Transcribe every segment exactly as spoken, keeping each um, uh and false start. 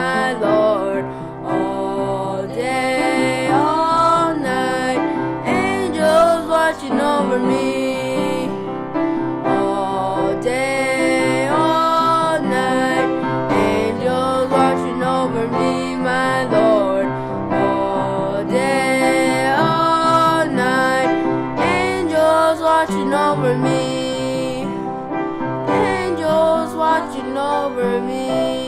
my Lord. All day, all night, angels watching over me. All day, all night, angels watching over me, my Lord. All day, all night, angels watching over me. Angels watching over me.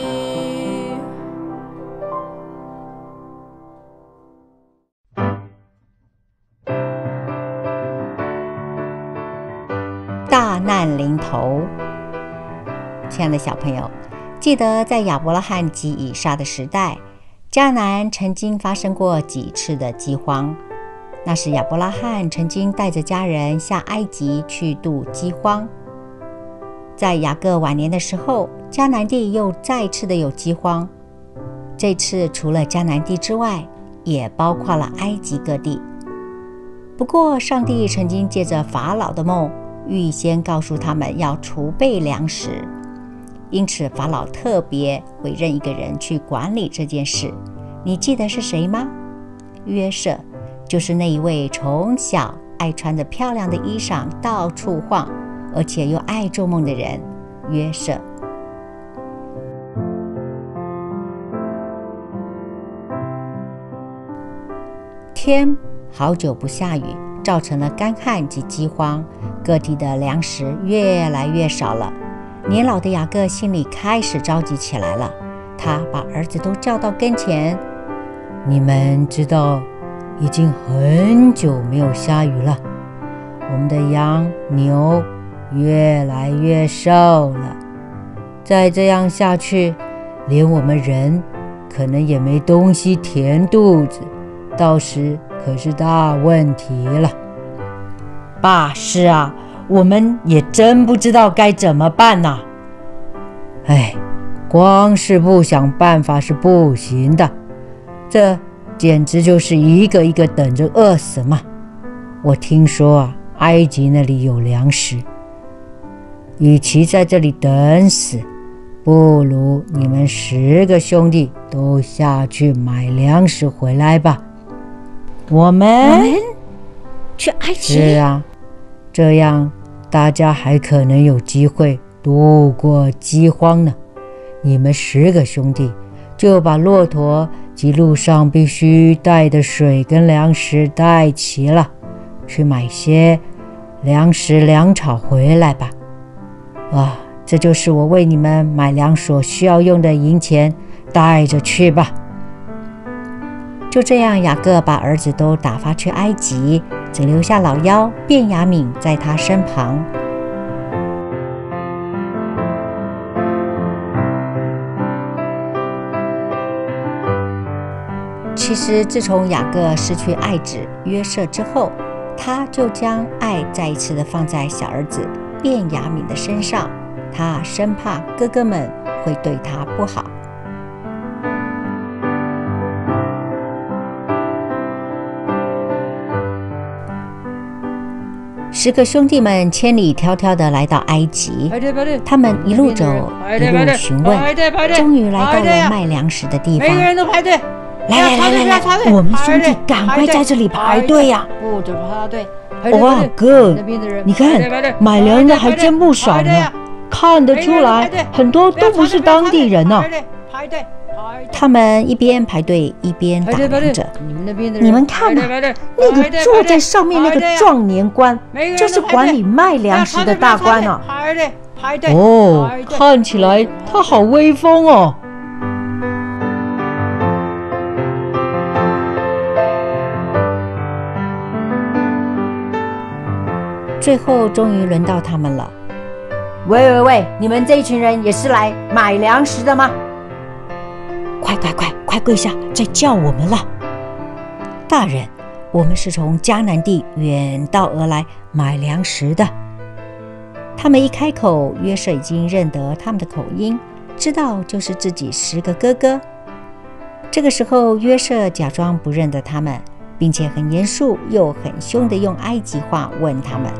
大难临头，亲爱的小朋友，记得在亚伯拉罕及以撒的时代，迦南曾经发生过几次的饥荒。那时亚伯拉罕曾经带着家人下埃及去度饥荒。在雅各晚年的时候，迦南地又再次的有饥荒。这次除了迦南地之外，也包括了埃及各地。不过上帝曾经借着法老的梦预先告诉他们要储备粮食，因此法老特别委任一个人去管理这件事。你记得是谁吗？约瑟，就是那一位从小爱穿着漂亮的衣裳到处晃，而且又爱做梦的人，约瑟。天好久不下雨，造成了干旱及饥荒，各地的粮食越来越少了。年老的雅各心里开始着急起来了，他把儿子都叫到跟前，你们知道已经很久没有下雨了，我们的羊牛越来越瘦了，再这样下去，连我们人可能也没东西填肚子，到时可是大问题了。爸，是啊，我们也真不知道该怎么办呐。哎，光是不想办法是不行的，这简直就是一个一个等着饿死嘛。我听说啊，埃及那里有粮食，与其在这里等死，不如你们十个兄弟都下去买粮食回来吧。我们, 我们去埃及？是啊，这样大家还可能有机会度过饥荒呢。你们十个兄弟就把骆驼及路上必须带的水跟粮食带齐了，去买些粮食粮草回来吧。啊，这就是我为你们买粮所需要用的银钱，带着去吧。就这样，雅各把儿子都打发去埃及，只留下老幺便雅悯在他身旁。其实自从雅各失去爱子约瑟之后，他就将爱再一次的放在小儿子便雅悯的身上，他生怕哥哥们会对他不好。十个兄弟们千里迢迢地来到埃及，他们一路走，一路询问，终于来到了卖粮食的地方。每个人都排队，来来来来来，我们兄弟赶快在这里排队呀！不准排队！哇，哥，你看买粮的还真不少呢，看得出来很多都不是当地人呢。排队！他们一边排队一边打量着。你们看啊，那个坐在上面那个壮年官，就是管理卖粮食的大官啊。哦，看起来他好威风哦。最后终于轮到他们了。喂喂喂，你们这一群人也是来买粮食的吗？快快快快跪下，再叫我们了。大人，我们是从迦南地远道而来买粮食的。他们一开口，约瑟已经认得他们的口音，知道就是自己十个哥哥。这个时候，约瑟假装不认得他们，并且很严肃又很凶地用埃及话问他们：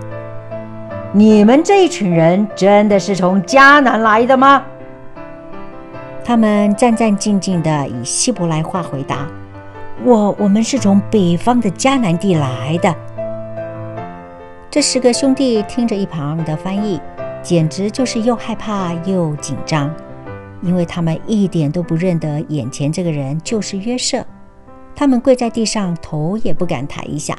你们这一群人真的是从迦南来的吗？ 他们战战兢兢地以希伯来话回答：我我们是从北方的迦南地来的。这十个兄弟听着一旁的翻译，简直就是又害怕又紧张，因为他们一点都不认得眼前这个人就是约瑟。他们跪在地上，头也不敢抬一下。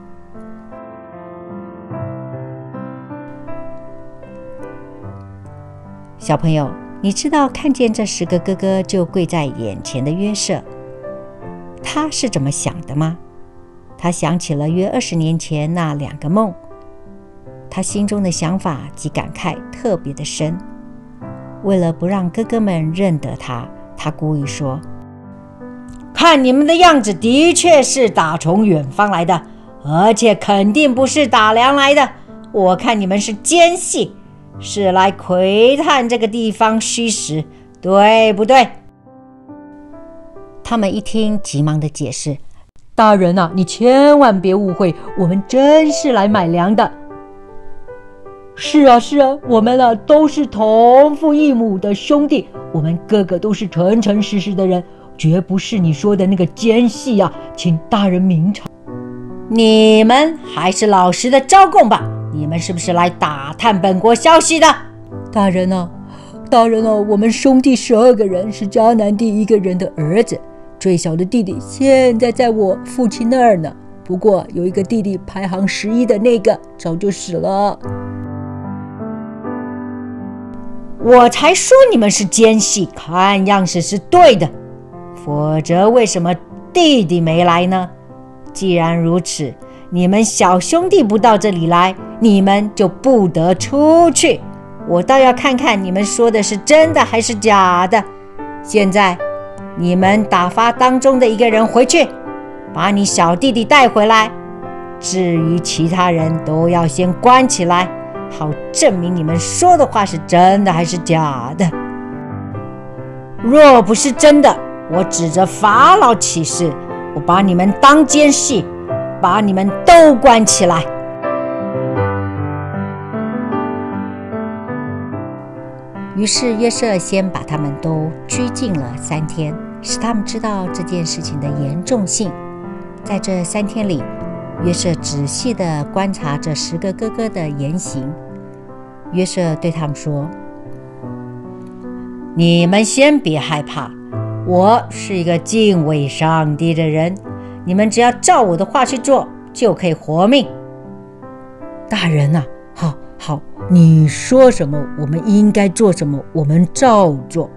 小朋友，你知道看见这十个哥哥就跪在眼前的约瑟，他是怎么想的吗？他想起了约二十年前那两个梦，他心中的想法及感慨特别的深。为了不让哥哥们认得他，他故意说：看你们的样子，的确是打从远方来的，而且肯定不是打粮来的。我看你们是奸细，是来窥探这个地方虚实，对不对？他们一听，急忙的解释：大人啊，你千万别误会，我们真是来买粮的。是啊是啊，我们啊都是同父异母的兄弟，我们个个都是诚诚实实的人，绝不是你说的那个奸细啊，请大人明察。你们还是老实的招供吧，你们是不是来打探本国消息的？大人啊，大人啊，我们兄弟十二个人，是迦南地一个人的儿子，最小的弟弟现在在我父亲那儿呢，不过有一个弟弟排行十一的那个早就死了。我才说你们是奸细，看样式是对的，否则为什么弟弟没来呢？既然如此，你们小兄弟不到这里来，你们就不得出去。我倒要看看你们说的是真的还是假的。现在你们打发当中的一个人回去，把你小弟弟带回来，至于其他人都要先关起来，好证明你们说的话是真的还是假的。若不是真的，我指着法老起誓，我把你们当奸细，把你们都关起来。于是约瑟先把他们都拘禁了三天，使他们知道这件事情的严重性。在这三天里，约瑟仔细地观察这十个哥哥的言行。约瑟对他们说：你们先别害怕，我是一个敬畏上帝的人，你们只要照我的话去做，就可以活命。大人啊，好好，你说什么，我们应该做什么，我们照做。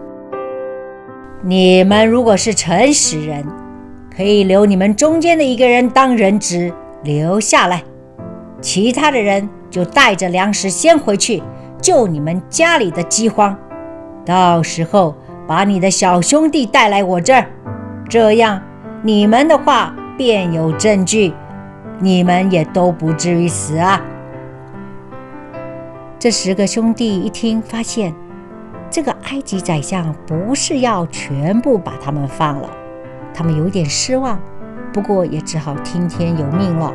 你们如果是诚实人，可以留你们中间的一个人当人质留下来，其他的人就带着粮食先回去，救你们家里的饥荒。到时候把你的小兄弟带来我这儿，这样你们的话便有证据，你们也都不至于死啊。这十个兄弟一听，发现这个埃及宰相不是要全部把他们放了，他们有点失望，不过也只好听天由命了。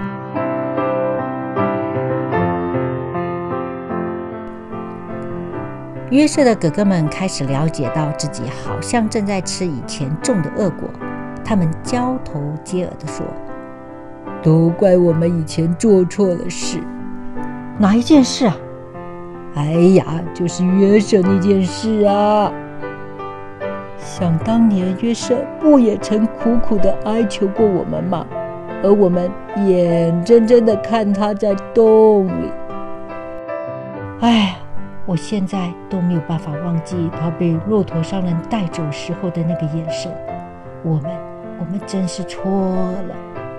约瑟的哥哥们开始了解到自己好像正在吃以前种的恶果，他们交头接耳地说：都怪我们以前做错了事。哪一件事啊？哎呀，就是约瑟那件事啊。想当年约瑟不也曾苦苦地哀求过我们吗？而我们眼睁睁地看他在洞里。哎，我现在都没有办法忘记他被骆驼商人带走时候的那个眼神。我们我们真是错了。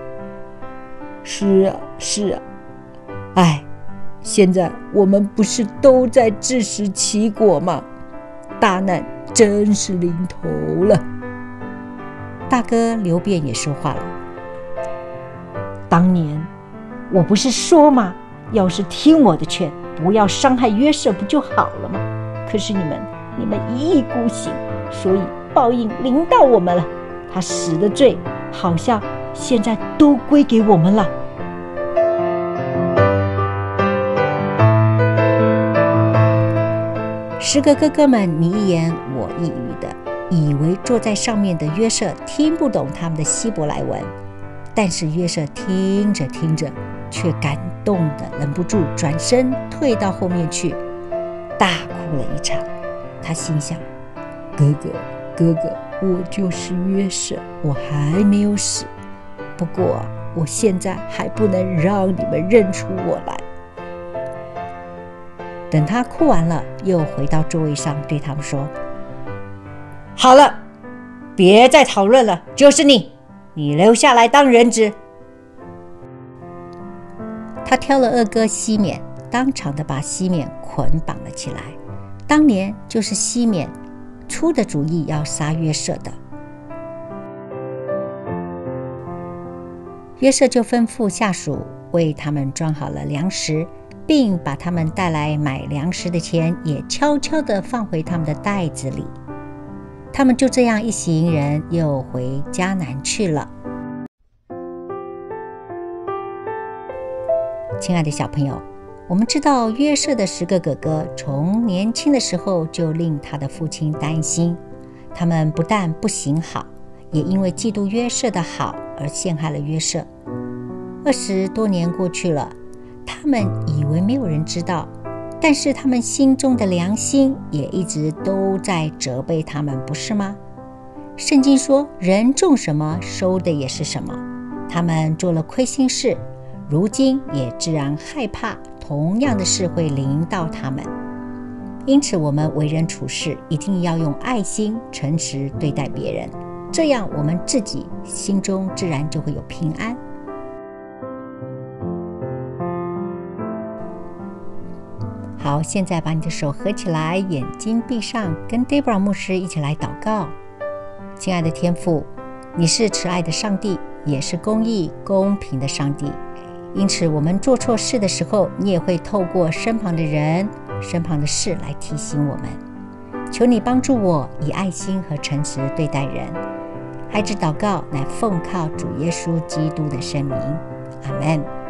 是啊是啊，哎，现在我们不是都在自食其果吗？大难真是临头了。大哥刘辩也说话了：当年我不是说吗，要是听我的劝，不要伤害约瑟不就好了吗？可是你们你们一意孤行，所以报应临到我们了。他死的罪好像现在都归给我们了。十个哥哥们你一言我我一语的，以为坐在上面的约瑟听不懂他们的希伯来文。但是约瑟听着听着，却感动的忍不住转身退到后面去，大哭了一场。他心想，哥哥哥哥，我就是约瑟，我还没有死，不过我现在还不能让你们认出我来。等他哭完了，又回到座位上对他们说，好了，别再讨论了，就是你你留下来当人质。他挑了二哥西缅，当场的把西缅捆绑了起来。当年就是西缅出的主意要杀约瑟的。约瑟就吩咐下属为他们装好了粮食，并把他们带来买粮食的钱也悄悄地放回他们的袋子里。他们就这样一行人又回迦南去了。亲爱的小朋友，我们知道约瑟的十个哥哥从年轻的时候就令他的父亲担心，他们不但不行好，也因为嫉妒约瑟的好而陷害了约瑟。二十多年过去了，他们以为没有人知道，但是他们心中的良心也一直都在责备他们，不是吗？圣经说，人种什么，收的也是什么。他们做了亏心事，如今也自然害怕同样的事会临到他们。因此我们为人处事一定要用爱心诚实对待别人，这样我们自己心中自然就会有平安。好，现在把你的手合起来，眼睛闭上，跟 Deborah 牧师一起来祷告。亲爱的天父，你是慈爱的上帝，也是公义公平的上帝，因此我们做错事的时候，你也会透过身旁的人身旁的事来提醒我们。求你帮助我以爱心和诚实对待人。孩子祷告乃奉靠主耶稣基督的圣名，阿们。